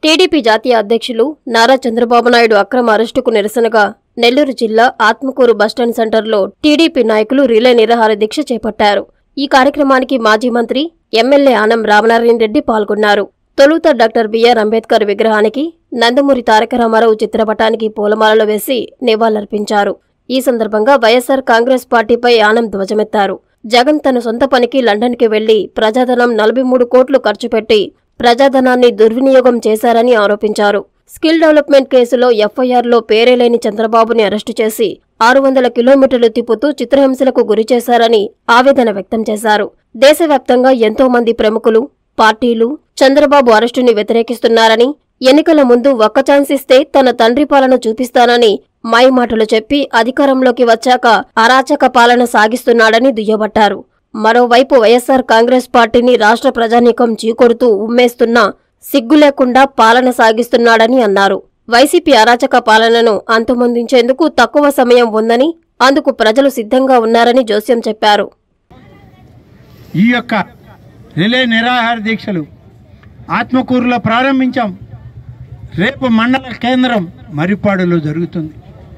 TDP జాతీయ అధ్యక్షులు నారా చంద్రబాబు నాయుడు అక్రమ అరెస్టుకు నిరసనగా నెల్లూరు జిల్లా ఆత్మకూరు బస్టాండ్ సెంటర్లో టీడీపీ నాయకులు రిలే నిరాహార దీక్ష చేపట్టారు. ఈ కార్యక్రమానికి మాజీ మంత్రి ఎమ్మెల్యే ఆనం రామనారాయణ రెడ్డి పాల్గొన్నారు. తొలుత డాక్టర్ బిఆర్ అంబేద్కర్ విగ్రహానికి, నందమూరి తారక రామారావు చిత్రపటానికి పూలమాలలు వేసి నివాళులర్పించారు. ఈ సందర్భంగా వైఎస్సార్ కాంగ్రెస్ పార్టీపై ఆనం ధ్వజమెత్తారు. జగన్ తన సొంత పనికి లండన్కి వెళ్లి ప్రజాధనం 43 కోట్లు ఖర్చు పెట్టి ప్రజాధనాన్ని దుర్వినియోగం చేశారని ఆరోపించారు. స్కిల్ డెవలప్మెంట్ కేసులో ఎఫ్ఐఆర్లో పేరేలేని చంద్రబాబుని అరెస్టు చేసి 600 కిలోమీటర్లు తిప్పుతూ చిత్రహింసలకు గురిచేశారని ఆవేదన వ్యక్తం చేశారు. దేశవ్యాప్తంగా ఎంతో మంది ప్రముఖులు, పార్టీలు చంద్రబాబు అరెస్టుని వ్యతిరేకిస్తున్నారని, ఎన్నికల ముందు ఒక్క ఛాన్స్ ఇస్తే తన తండ్రి పాలన చూపిస్తానని మాయమాటలు చెప్పి అధికారంలోకి వచ్చాక అరాచక పాలన సాగిస్తున్నాడని దుయ్యబట్టారు. మరోవైపు వైఎస్సార్ కాంగ్రెస్ పార్టీని రాష్ట్ర ప్రజానీకం చీకొడుతూ ఉమ్మేస్తున్నా సిగ్గు లేకుండా పాలన సాగిస్తున్నాడని అన్నారు. వైసీపీ అరాచక పాలనను అంతమొందించేందుకు తక్కువ సమయం ఉందని, అందుకు ప్రజలు సిద్ధంగా ఉన్నారని జోస్యం చెప్పారు. ఈ యొక్క రిలే నిరాహార దీక్షలు ఆత్మకూరులో ప్రారంభించాం. రేపు మండల కేంద్రం మరిపాడులో జరుగుతుంది.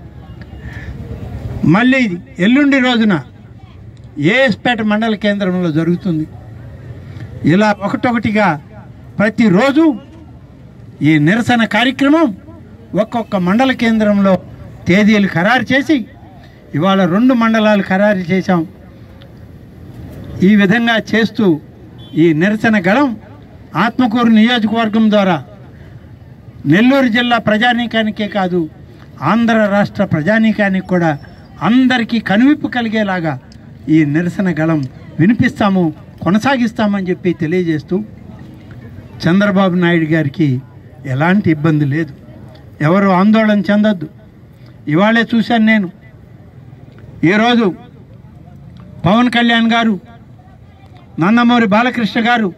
మళ్ళీ ఎల్లుండి రోజున ఏఎస్పేట మండల కేంద్రంలో జరుగుతుంది. ఇలా ఒకటొకటిగా ప్రతిరోజు ఈ నిరసన కార్యక్రమం ఒక్కొక్క మండల కేంద్రంలో తేదీలు ఖరారు చేసి ఇవాళ 2 మండలాలు ఖరారు చేశాం. ఈ విధంగా చేస్తూ ఈ నిరసన గళం ఆత్మకూరు నియోజకవర్గం ద్వారా నెల్లూరు జిల్లా ప్రజానీకానికే కాదు, ఆంధ్ర రాష్ట్ర ప్రజానీకానికి కూడా అందరికీ కనువిప్పు కలిగేలాగా ఈ నిరసన గళం వినిపిస్తాము, కొనసాగిస్తామని చెప్పి తెలియజేస్తూ చంద్రబాబు నాయుడు గారికి ఎలాంటి ఇబ్బంది లేదు. ఎవరు ఆందోళన చెందొద్దు. ఇవాళే చూశాను నేను, ఈరోజు పవన్ కళ్యాణ్ గారు, నందమూరి బాలకృష్ణ గారు,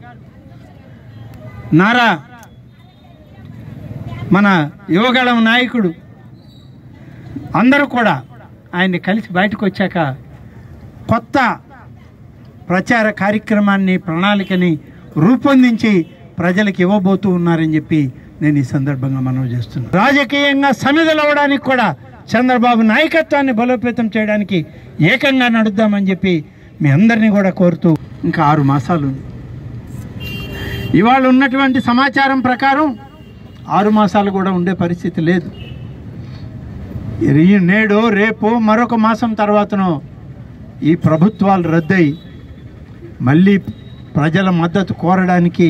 నారా మన యువగళం నాయకుడు అందరూ కూడా ఆయన్ని కలిసి బయటకు వచ్చాక కొత్త ప్రచార కార్యక్రమాన్ని, ప్రణాళికని రూపొందించి ప్రజలకు ఇవ్వబోతూ ఉన్నారని చెప్పి నేను ఈ సందర్భంగా మనవి చేస్తున్నాను. రాజకీయంగా సమిధలవడానికి కూడా చంద్రబాబు నాయకత్వాన్ని బలోపేతం చేయడానికి ఏకంగా నడుద్దామని చెప్పి మీ అందరినీ కూడా కోరుతూ, ఇంకా 6 మాసాలు ఇవాళ ఉన్నటువంటి సమాచారం ప్రకారం 6 మాసాలు కూడా ఉండే పరిస్థితి లేదు. నేడు రేపు మరొక మాసం తర్వాతనో ఈ ప్రభుత్వాలు రద్దయి మళ్ళీ ప్రజల మద్దతు కోరడానికి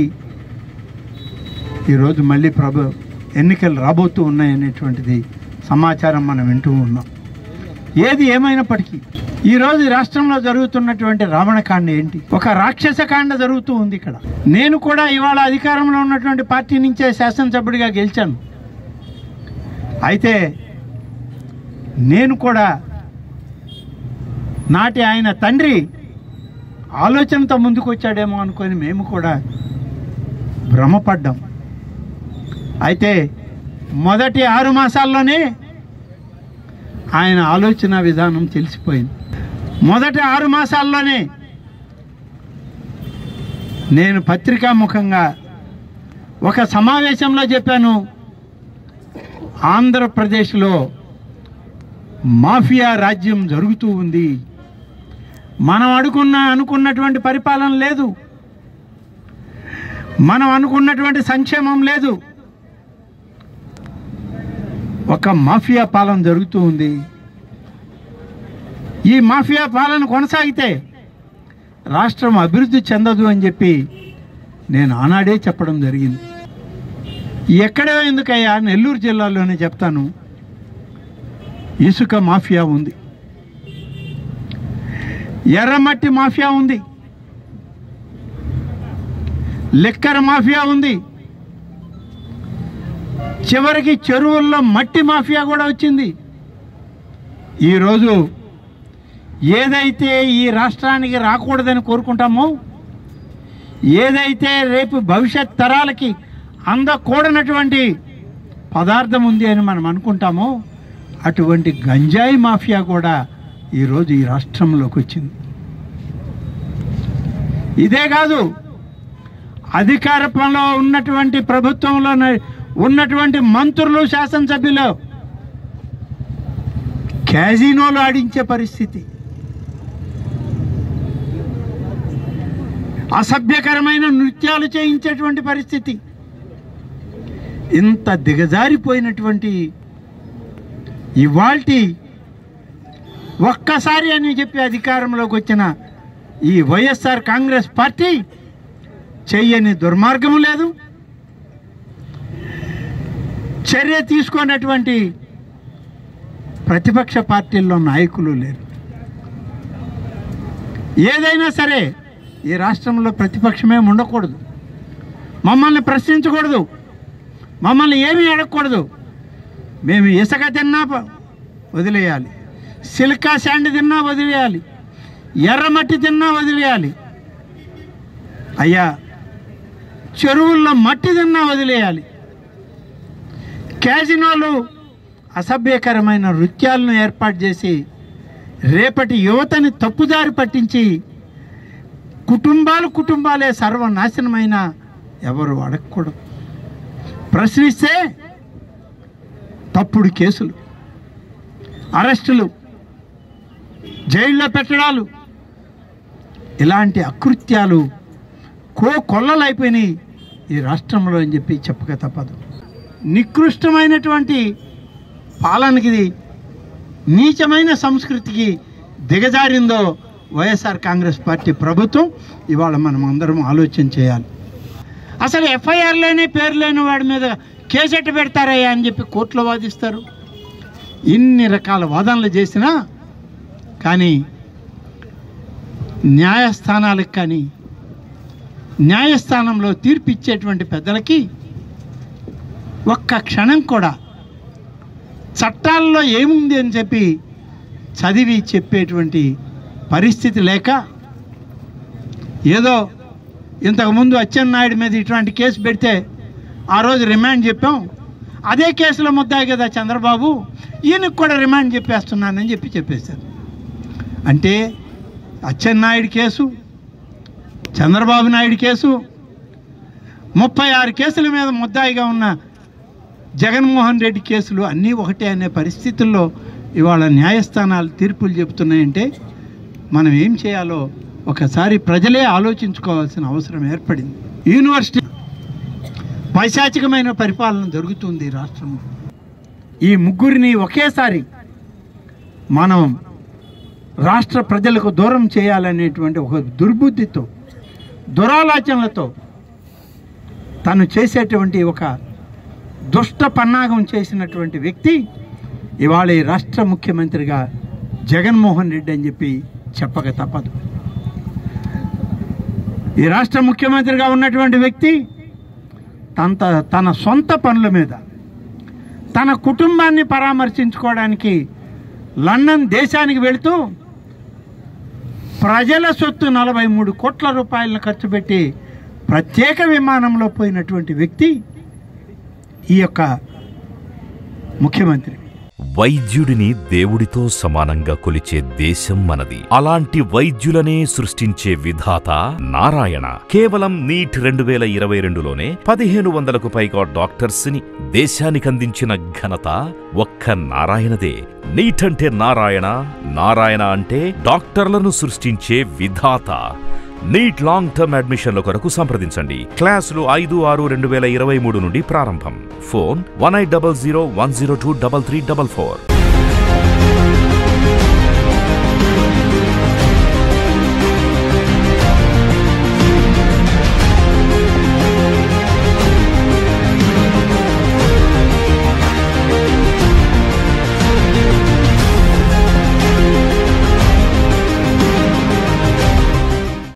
ఈరోజు మళ్ళీ ఎన్నికలు రాబోతూ ఉన్నాయనేటువంటిది సమాచారం మనం వింటూ ఉన్నాం. ఏది ఏమైనప్పటికీ ఈరోజు రాష్ట్రంలో జరుగుతున్నటువంటి రావణకాండ ఏంటి? ఒక రాక్షస కాండ జరుగుతూ ఉంది ఇక్కడ. నేను కూడా ఇవాళ అధికారంలో ఉన్నటువంటి పార్టీ నుంచే శాసనసభ్యుడిగా గెలిచాను. అయితే నేను కూడా నాటి ఆయన తండ్రి ఆలోచనతో ముందుకు వచ్చాడేమో అనుకొని మేము కూడా భ్రమపడ్డాం. అయితే మొదటి 6 మాసాల్లోనే ఆయన ఆలోచన విధానం తెలిసిపోయింది. మొదటి 6 మాసాల్లోనే నేను పత్రికాముఖంగా ఒక సమావేశంలో చెప్పాను, ఆంధ్రప్రదేశ్లో మాఫియా రాజ్యం జరుగుతూ ఉంది. మనం అనుకున్నటువంటి పరిపాలన లేదు, మనం అనుకున్నటువంటి సంక్షేమం లేదు. ఒక మాఫియా పాలన జరుగుతూ ఉంది. ఈ మాఫియా పాలన కొనసాగితే రాష్ట్రం అభివృద్ధి చెందదు అని చెప్పి నేను ఆనాడే చెప్పడం జరిగింది. ఎక్కడో ఎందుకయ్యా, నెల్లూరు జిల్లాలోనే చెప్తాను. ఇసుక మాఫియా ఉంది, ఎర్రమట్టి మాఫియా ఉంది, లిక్కర్ మాఫియా ఉంది, చివరికి చెరువుల్లో మట్టి మాఫియా కూడా వచ్చింది. ఈరోజు ఏదైతే ఈ రాష్ట్రానికి రాకూడదని కోరుకుంటామో, ఏదైతే రేపు భవిష్యత్ తరాలకి అందకూడనటువంటి పదార్థం ఉంది అని మనం అనుకుంటామో, అటువంటి గంజాయి మాఫియా కూడా ఈరోజు ఈ రాష్ట్రంలోకి వచ్చింది. ఇదే కాదు, అధికారంలో ఉన్నటువంటి ప్రభుత్వంలో ఉన్నటువంటి మంత్రులు, శాసనసభ్యులు క్యాజినోలు ఆడించే పరిస్థితి, అసభ్యకరమైన నృత్యాలు చేయించేటువంటి పరిస్థితి, ఇంత దిగజారిపోయినటువంటి ఇవాల్టి ఒక్కసారి అని చెప్పి అధికారంలోకి వచ్చిన ఈ వైఎస్ఆర్ కాంగ్రెస్ పార్టీ చెయ్యని దుర్మార్గం లేదు, చర్య తీసుకున్నటువంటి ప్రతిపక్ష పార్టీల్లో నాయకులు లేరు. ఏదైనా సరే ఈ రాష్ట్రంలో ప్రతిపక్షమే ఉండకూడదు, మమ్మల్ని ప్రశ్నించకూడదు, మమ్మల్ని ఏమీ అడగకూడదు. మేము ఇసుక తిన్నా వదిలేయాలి, సిలికా శాండ్ తిన్నా వదిలేయాలి, ఎర్రమట్టి తిన్నా వదిలేయాలి, అయ్యా చెరువుల్లో మట్టి తిన్నా వదిలేయాలి. క్యాజినోలు అసభ్యకరమైన నృత్యాలను ఏర్పాటు చేసి రేపటి యువతని తప్పుదారి పట్టించి కుటుంబాలే సర్వనాశనమైన ఎవరు అడగకూడదు. ప్రశ్నిస్తే తప్పుడు కేసులు, అరెస్టులు, జైల్లో పెట్టడాలు, ఇలాంటి అకృత్యాలు కొల్లలైపోయినాయి ఈ రాష్ట్రంలో అని చెప్పి చెప్పక తప్పదు. నికృష్టమైనటువంటి పాలనకి, నీచమైన సంస్కృతికి దిగజారిందో వైఎస్ఆర్ కాంగ్రెస్ పార్టీ ప్రభుత్వం, ఇవాళ మనం అందరం ఆలోచన చేయాలి. అసలు ఎఫ్ఐఆర్లోనే పేరు లేని వాడి మీద కేసెట్ పెడతారయ్యా అని చెప్పి కోర్టులో వాదిస్తారు. ఇన్ని రకాల వాదనలు చేసినా కానీ న్యాయస్థానాలకు కానీ న్యాయస్థానంలో తీర్పు ఇచ్చేటువంటి పెద్దలకి ఒక్క క్షణం కూడా చట్టాల్లో ఏముంది అని చెప్పి చదివి చెప్పేటువంటి పరిస్థితి లేక, ఏదో ఇంతకుముందు అచ్చెన్నాయుడు మీద ఇటువంటి కేసు పెడితే ఆ రోజు రిమాండ్ చెప్పాం, అదే కేసులో ముద్దాయి కదా చంద్రబాబు, ఈయనకు కూడా రిమాండ్ చెప్పేస్తున్నానని చెప్పేశారు. అంటే అచ్చెన్నాయుడు కేసు, చంద్రబాబు నాయుడు కేసు, 36 కేసుల మీద ముద్దాయిగా ఉన్న జగన్మోహన్ రెడ్డి కేసులు అన్నీ ఒకటే అనే పరిస్థితుల్లో ఇవాళ న్యాయస్థానాలు తీర్పులు చెబుతున్నాయంటే మనం ఏం చేయాలో ఒకసారి ప్రజలే ఆలోచించుకోవాల్సిన అవసరం ఏర్పడింది. యూనివర్సిటీ పైశాచికమైన పరిపాలన జరుగుతుంది రాష్ట్రంలో. ఈ ముగ్గురిని ఒకేసారి మనం రాష్ట్ర ప్రజలకు దూరం చేయాలనేటువంటి ఒక దుర్బుద్ధితో, దురాలోచనలతో తను చేసేటువంటి ఒక దుష్ట పన్నాగం చేసినటువంటి వ్యక్తి ఇవాళ ఈ రాష్ట్ర ముఖ్యమంత్రిగా జగన్మోహన్ రెడ్డి అని చెప్పి చెప్పక తప్పదు. ఈ రాష్ట్ర ముఖ్యమంత్రిగా ఉన్నటువంటి వ్యక్తి తన సొంత పనుల మీద తన కుటుంబాన్ని పరామర్శించుకోవడానికి లండన్ దేశానికి వెళుతూ ప్రజల సొత్తు 43 కోట్ల రూపాయలను ఖర్చు పెట్టి ప్రత్యేక విమానంలో పోయినటువంటి వ్యక్తి ఈ యొక్క ముఖ్యమంత్రి. వైద్యుడిని దేవుడితో సమానంగా కొలిచే దేశం మనది. అలాంటి వైద్యులనే సృష్టించే విధాత నారాయణ. కేవలం నీట్ 2022లోనే 1500కు పైగా డాక్టర్స్ ని దేశానికందించిన ఘనత ఒక్క నారాయణదే. నీట్ అంటే నారాయణ, నారాయణ అంటే డాక్టర్లను సృష్టించే విధాత. నీట్ లాంగ్ టర్మ్ అడ్మిషన్ల కొరకు సంప్రదించండి. క్లాసులు 5/6/2023 నుండి ప్రారంభం. ఫోన్ 1800 102 3344.